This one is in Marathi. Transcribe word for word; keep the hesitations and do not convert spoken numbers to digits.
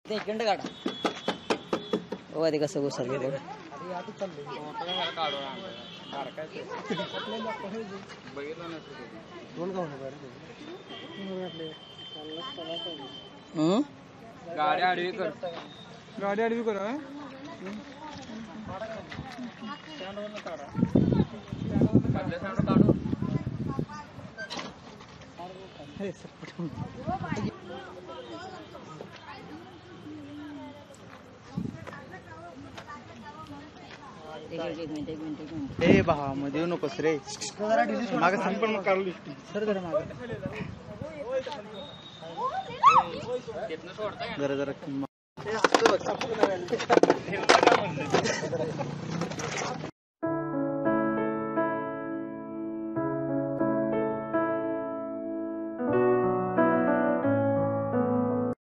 सेकंड काढा हो आधी कसं घुसल गेलं गाडी आडवी कर गाडी आडवी कर काढू हे बहा मध्ये येऊ नकोस रे मागे सांग पण मग काढू सर जरा मागे जरा जरा